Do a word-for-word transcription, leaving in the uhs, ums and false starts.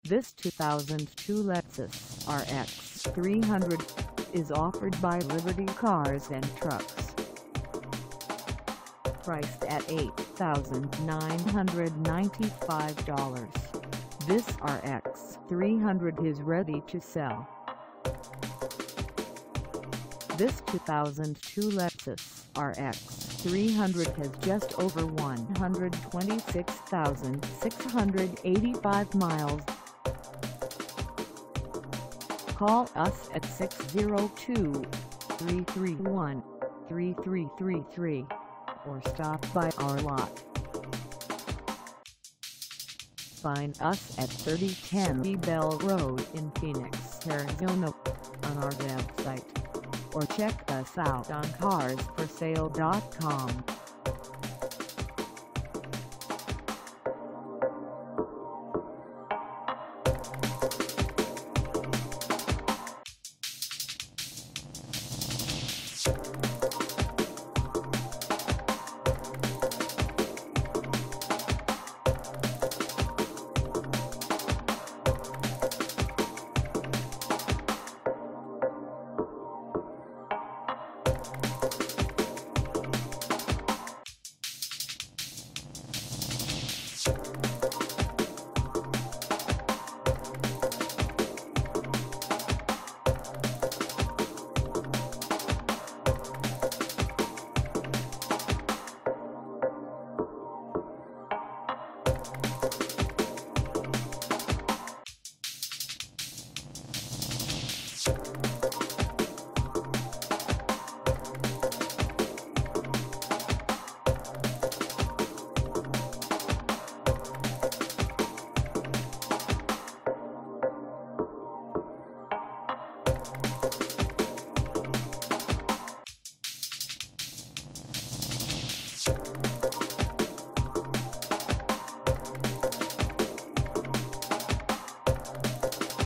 This two thousand two Lexus R X three hundred is offered by Liberty Cars and Trucks. Priced at eight thousand nine hundred ninety-five dollars, this R X three hundred is ready to sell. This two thousand two Lexus R X three hundred has just over one hundred twenty-six thousand six hundred eighty-five miles. Call us at six zero two, three three one, three three three three or stop by our lot. Find us at thirty ten Bell Road in Phoenix, Arizona on our website, or check us out on cars for sale dot com. You